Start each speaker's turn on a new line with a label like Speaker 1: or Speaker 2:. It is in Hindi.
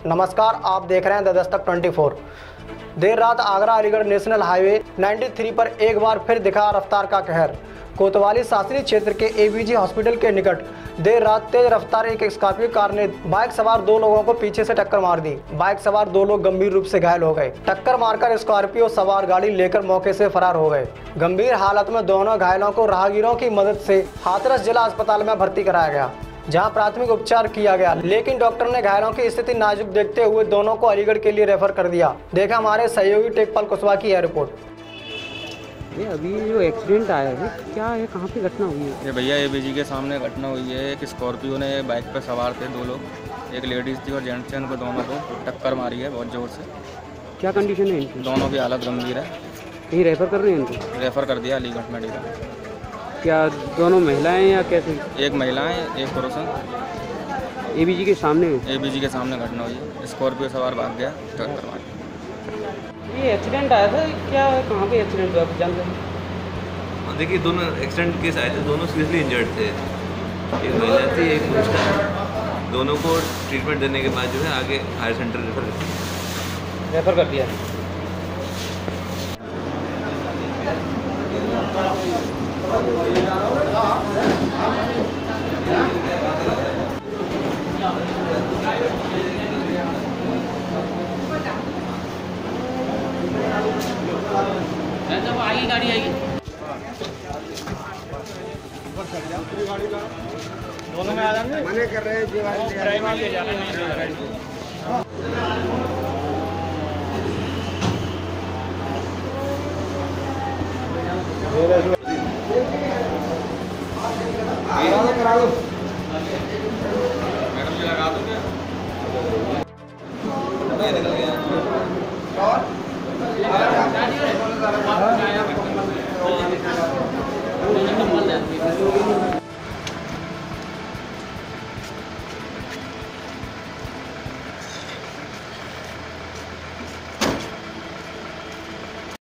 Speaker 1: नमस्कार, आप देख रहे हैं द दस्तक 24। देर रात आगरा अलीगढ़ नेशनल हाईवे 93 पर एक बार फिर दिखा रफ्तार का कहर। कोतवाली शासकीय क्षेत्र के एबीजी हॉस्पिटल के निकट देर रात तेज रफ्तार एक स्कॉर्पियो कार ने बाइक सवार दो लोगों को पीछे से टक्कर मार दी। बाइक सवार दो लोग गंभीर रूप से घायल हो गए। टक्कर मारकर स्कॉर्पियो सवार गाड़ी लेकर मौके से फरार हो गए। गंभीर हालत में दोनों घायलों को राहगीरों की मदद से हाथरस जिला अस्पताल में भर्ती कराया गया, जहां प्राथमिक उपचार किया गया, लेकिन डॉक्टर ने घायलों की स्थिति नाजुक देखते हुए दोनों को अलीगढ़ के लिए रेफर कर दिया। देखा हमारे सहयोगी टेकपाल कुशवाहा की यह रिपोर्ट।
Speaker 2: ये अभी जो एक्सीडेंट आया है क्या है, कहाँ पे घटना हुई है?
Speaker 3: ये भैया एबीजी के सामने घटना हुई है। एक स्कॉर्पियो ने बाइक पर सवार थे दो लोग, एक लेडीज़ थी और जेंट्स थे, उनको दोनों को टक्कर मारी है बहुत ज़ोर से।
Speaker 2: क्या कंडीशन है इनकी?
Speaker 3: दोनों की हालत गंभीर है।
Speaker 2: कहीं रेफर कर रहे हैं इनको?
Speaker 3: रेफ़र कर दिया अलीगढ़ मेडिकल।
Speaker 2: क्या दोनों महिलाएं या कैसे?
Speaker 3: एक महिला है, एक पुरुष है।
Speaker 2: एबीजी के सामने?
Speaker 3: एबीजी के सामने घटना हुई है। स्कॉर्पियो सवार भाग गया, टक्कर मारी।
Speaker 2: ये एक्सीडेंट आया था, क्या कहाँ पे एक्सीडेंट हुआ जान रहे हैं?
Speaker 4: देखिए, दोनों एक्सीडेंट केस आए थे, दोनों सीरियसली इंजर्ड थे। एक महिला थी, एक पुरुष था। दोनों को ट्रीटमेंट देने के बाद जो है आगे हायर सेंटर
Speaker 2: रेफर कर दिया। जब आएगी गाड़ी आएगी
Speaker 1: दोनों में आ जाएंगे। मने कर रहे हैं ड्राइवर ले जाना करा दो।
Speaker 3: मैडम जी लगा दो क्या?
Speaker 4: निकल गया।